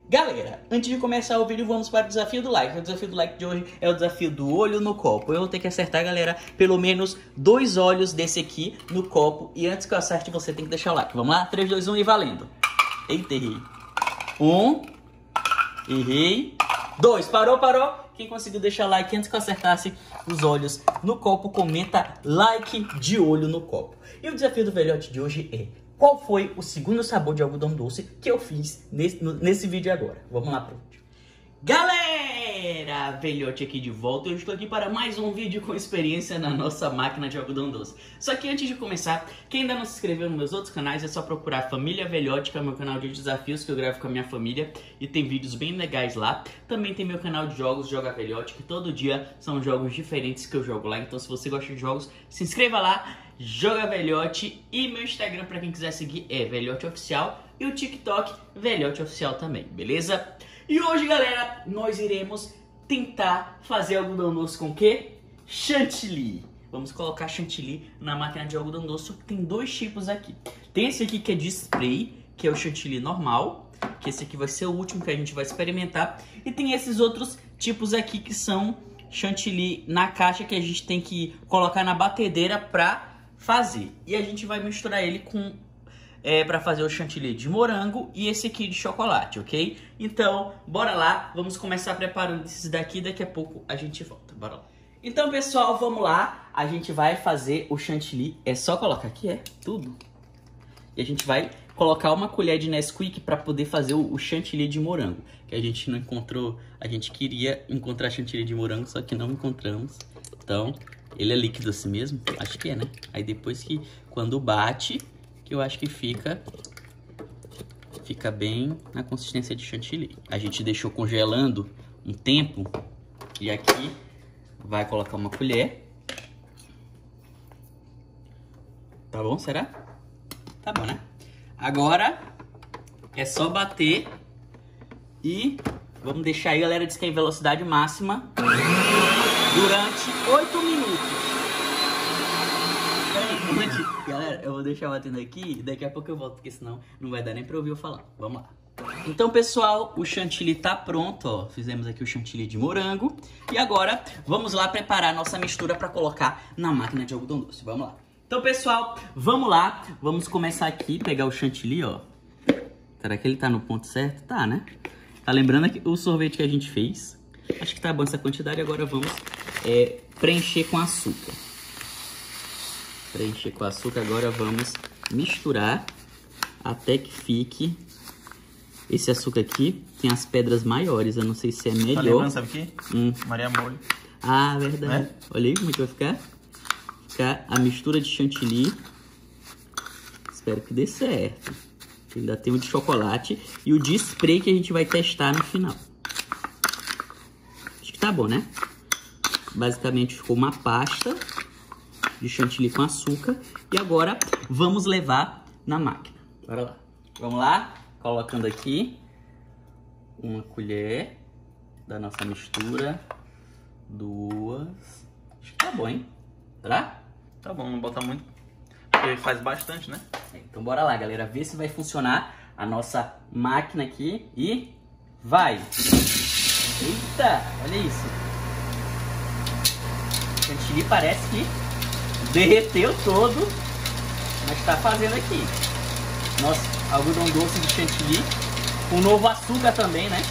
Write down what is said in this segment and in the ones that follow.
Galera, antes de começar o vídeo, vamos para o desafio do like. O desafio do like de hoje é o desafio do olho no copo. Eu vou ter que acertar, galera, pelo menos 2 olhos desse aqui no copo. E antes que eu acerte, você tem que deixar o like. Vamos lá? 3, 2, 1 e valendo. Eita, errei. 1. Errei. 2. Parou. Quem conseguiu deixar like antes que eu acertasse os olhos no copo, comenta like de olho no copo. E o desafio do velhote de hoje é: qual foi o segundo sabor de algodão doce que eu fiz nesse vídeo agora? Vamos lá pro vídeo. Galera, velhote aqui de volta. Eu estou aqui para mais um vídeo com experiência na nossa máquina de algodão doce. Só que antes de começar, quem ainda não se inscreveu nos meus outros canais, é só procurar Família Velhote, que é o meu canal de desafios que eu gravo com a minha família e tem vídeos bem legais lá. Também tem meu canal de jogos, Joga Velhote, que todo dia são jogos diferentes que eu jogo lá. Então se você gosta de jogos, se inscreva lá, Joga Velhote. E meu Instagram, para quem quiser seguir, é Velhote Oficial. E o TikTok, Velhote Oficial também, beleza? E hoje, galera, nós iremos tentar fazer algodão doce com o quê? Chantilly. Vamos colocar chantilly na máquina de algodão doce. Tem 2 tipos aqui. Tem esse aqui que é de spray, que é o chantilly normal, que esse aqui vai ser o último que a gente vai experimentar. E tem esses outros tipos aqui que são chantilly na caixa, que a gente tem que colocar na batedeira pra fazer. E a gente vai misturar ele com... para fazer o chantilly de morango e esse aqui de chocolate, ok? Então, bora lá, vamos começar preparando esses daqui, daqui a pouco a gente volta, bora lá. Então, pessoal, vamos lá, a gente vai fazer o chantilly, é só colocar aqui, tudo. E a gente vai colocar uma colher de Nesquik para poder fazer o chantilly de morango, que a gente não encontrou, a gente queria encontrar chantilly de morango, só que não encontramos. Então, ele é líquido assim mesmo? Acho que é, né? Aí depois que, quando bate... que eu acho que fica bem na consistência de chantilly. A gente deixou congelando um tempo e aqui vai colocar uma colher. Tá bom, será? Tá bom, né? Agora é só bater e vamos deixar aí, galera, diz que é em velocidade máxima durante 8 minutos. Galera, eu vou deixar batendo aqui e daqui a pouco eu volto, porque senão não vai dar nem pra ouvir eu falar. Vamos lá. Então, pessoal, o chantilly tá pronto, ó. Fizemos aqui o chantilly de morango. E agora, vamos lá preparar a nossa mistura pra colocar na máquina de algodão doce. Vamos lá. Então, pessoal, vamos lá. Vamos começar aqui, pegar o chantilly, ó. Será que ele tá no ponto certo? Tá, né? Tá lembrando aqui o sorvete que a gente fez? Acho que tá bom essa quantidade. Agora vamos preencher com açúcar. Preencher com açúcar, agora vamos misturar até que fique. Esse açúcar aqui tem as pedras maiores, eu não sei se é melhor. Tá lembrando, sabe o quê? Maria Mole. Ah, verdade. Olha aí como é que vai ficar. Ficar a mistura de chantilly. Espero que dê certo. Ainda tem o de chocolate e o de spray que a gente vai testar no final. Acho que tá bom, né? Basicamente ficou uma pasta de chantilly com açúcar. E agora vamos levar na máquina. Bora lá. Vamos lá. Colocando aqui uma colher da nossa mistura. 2. Acho que tá bom, hein? Será? Tá bom, não bota muito. Porque faz bastante, né? Então bora lá, galera. Ver se vai funcionar a nossa máquina aqui. E vai! Eita! Olha isso. O chantilly parece que derreteu todo, mas tá fazendo aqui nosso algodão doce de chantilly com novo açúcar também, né?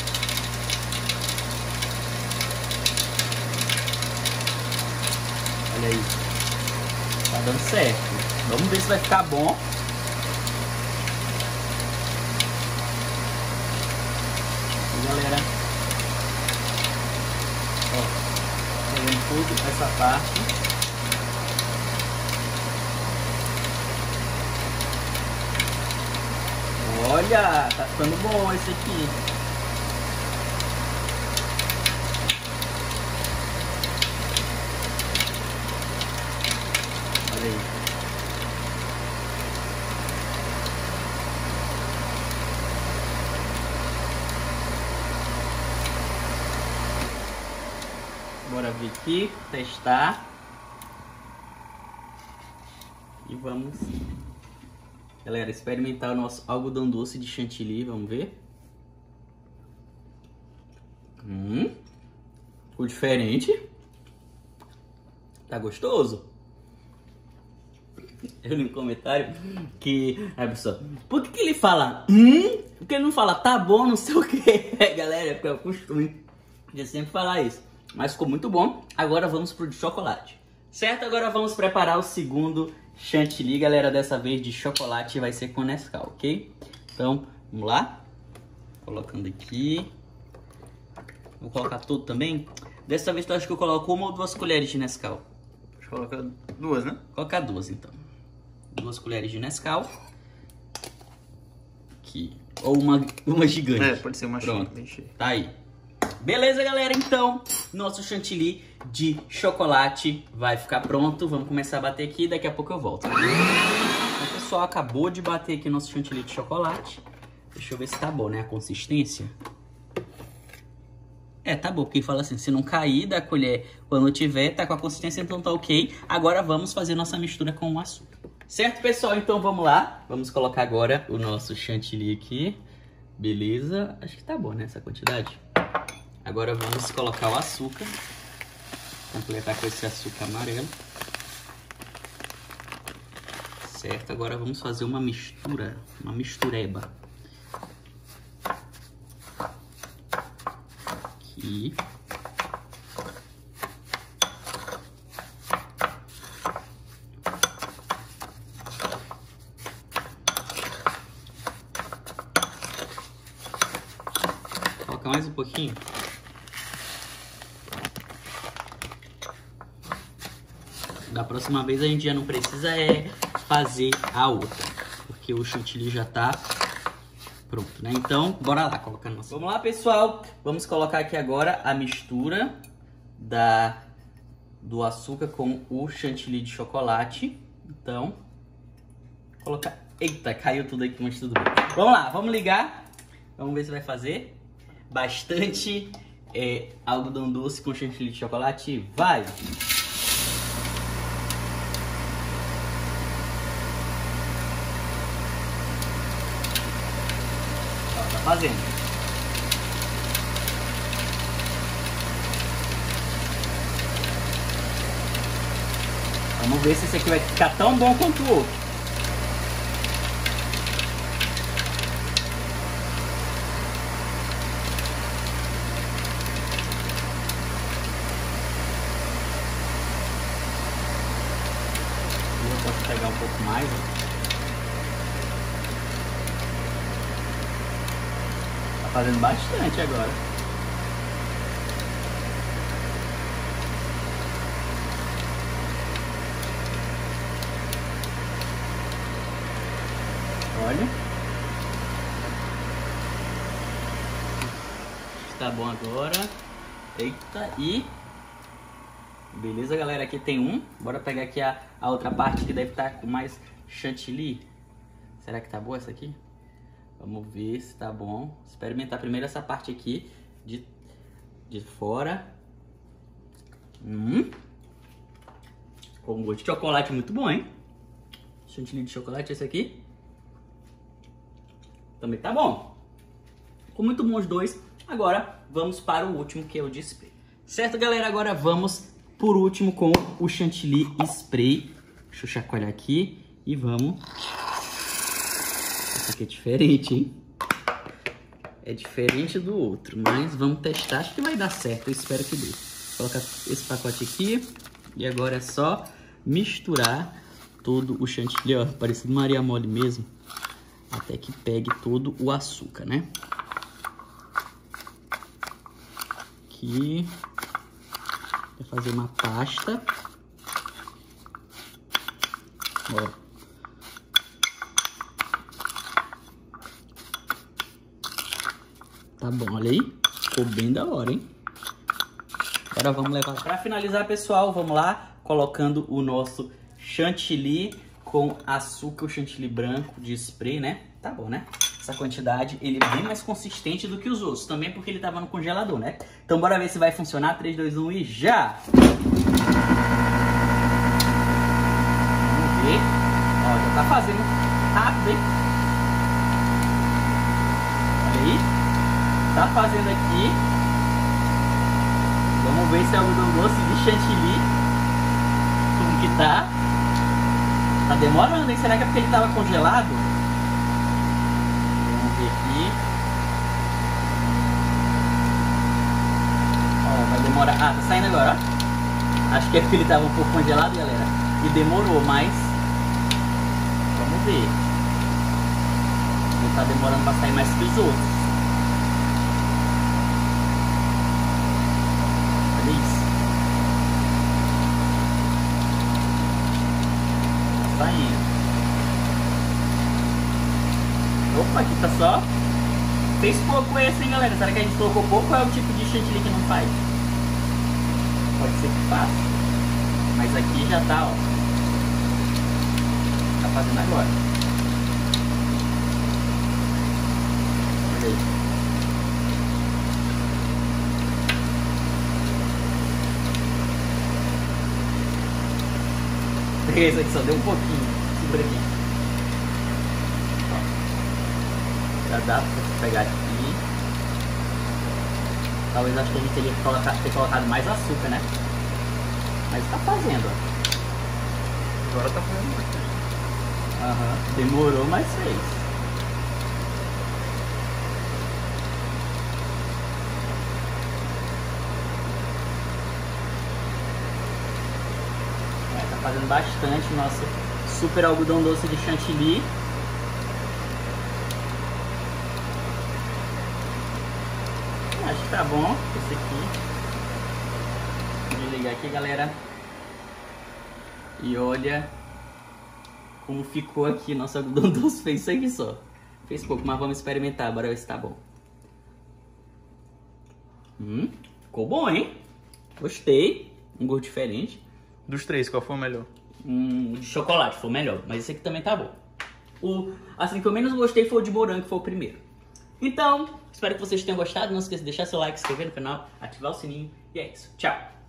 Olha aí, tá dando certo. Vamos ver se vai ficar bom. E galera, ó, pegando tudo essa parte. Olha, tá ficando bom esse aqui. Olha aí. Bora vir aqui, testar. E vamos... Galera, experimentar o nosso algodão doce de chantilly, vamos ver? Ficou diferente. Tá gostoso? Eu li um comentário que a pessoa, por que ele fala por que ele não fala tá bom, não sei o que? Galera, é o costume de sempre falar isso. Mas ficou muito bom. Agora vamos pro de chocolate. Certo? Agora vamos preparar o segundo chantilly, galera. Dessa vez de chocolate, vai ser com Nescau, ok? Então, vamos lá. Colocando aqui. Vou colocar tudo também. Dessa vez eu acho que eu coloco 1 ou 2 colheres de Nescau. Deixa eu colocar 2, né? Colocar 2 então. 2 colheres de Nescau. Aqui. Ou uma gigante. É, pode ser uma Pronto. bem cheia. Tá aí. Beleza, galera? Então, nosso chantilly de chocolate vai ficar pronto. Vamos começar a bater aqui e daqui a pouco eu volto. O pessoal acabou de bater aqui nosso chantilly de chocolate. Deixa eu ver se tá bom, né? A consistência. É, tá bom, porque fala assim, se não cair da colher quando tiver, tá com a consistência, então tá ok. Agora vamos fazer nossa mistura com o açúcar. Certo, pessoal? Então vamos lá. Vamos colocar agora o nosso chantilly aqui. Beleza? Acho que tá bom, né, essa quantidade. Agora vamos colocar o açúcar. Completar com esse açúcar amarelo. Certo, agora vamos fazer uma mistura, uma mistureba. Aqui. Colocar mais um pouquinho. Da próxima vez a gente já não precisa fazer a outra, porque o chantilly já tá pronto, né? Então, bora lá colocar nossa. Vamos lá, pessoal. Vamos colocar aqui agora a mistura do açúcar com o chantilly de chocolate. Então, colocar. Eita, caiu tudo aqui, mas tudo bem. Vamos lá, vamos ligar. Vamos ver se vai fazer bastante algodão doce com chantilly de chocolate. Vai! Fazendo. Vamos ver se esse aqui vai ficar tão bom quanto o outro. Eu posso pegar um pouco mais, ó. Fazendo bastante agora. Olha. Está bom agora. Eita, e... Beleza, galera, aqui tem um. Bora pegar aqui a outra parte que deve estar com mais chantilly. Será que tá boa essa aqui? Vamos ver se tá bom. Experimentar primeiro essa parte aqui de fora. Com gosto de chocolate muito bom, hein? Chantilly de chocolate esse aqui. Também tá bom. Ficou muito bom os dois. Agora vamos para o último, que é o de spray. Certo, galera? Agora vamos por último com o chantilly spray. Deixa eu chacoalhar aqui e vamos... Esse aqui é diferente, hein? É diferente do outro, mas vamos testar. Acho que vai dar certo, eu espero que dê. Vou colocar esse pacote aqui e agora é só misturar todo o chantilly, ó, parecido Maria Mole mesmo, até que pegue todo o açúcar, né? Aqui, vou fazer uma pasta. Ó. Tá bom, olha aí. Ficou bem da hora, hein? Agora vamos levar... Pra finalizar, pessoal, vamos lá. Colocando o nosso chantilly com açúcar, o chantilly branco de spray, né? Tá bom, né? Essa quantidade, ele é bem mais consistente do que os outros. Também porque ele tava no congelador, né? Então bora ver se vai funcionar. 3, 2, 1 e já! Vamos ver. Ó, já tá fazendo rápido, hein? Olha aí. Tá fazendo aqui. Vamos ver se é algodão doce de chantilly. Como que tá? Tá demorando, hein? Será que é porque ele tava congelado? Vamos ver aqui. Ó, vai demorar. Ah, tá saindo agora, ó. Acho que é porque ele tava um pouco congelado, galera. E demorou, mas... Vamos ver. Ele tá demorando pra sair mais que os outros. Olha isso. Tá saindo. Opa, aqui tá só. Fez pouco esse, hein, galera? Será que a gente colocou pouco ou é o tipo de chantilly que não faz? Pode ser que faça. Mas aqui já tá, ó. Tá fazendo agora. Olha aí. Esse aqui só deu um pouquinho. Segura aqui. Ó. Já dá pra pegar aqui. Talvez acho que a gente teria que ter colocado mais açúcar, né? Mas tá fazendo, ó. Agora tá fazendo bastante. Aham. Demorou, mas fez. Tá fazendo bastante nosso super algodão doce de chantilly. Acho que tá bom esse aqui. Vou desligar aqui, galera. E olha como ficou aqui nosso algodão doce. Fez isso aqui só. Fez pouco, mas vamos experimentar. Bora ver se tá bom. Ficou bom, hein? Gostei. Um gosto diferente. Dos três, qual foi o melhor? De chocolate foi o melhor, mas esse aqui também tá bom. Assim, que eu menos gostei foi o de morango, que foi o primeiro. Então, espero que vocês tenham gostado. Não esqueça de deixar seu like, se inscrever no canal, ativar o sininho. E é isso. Tchau!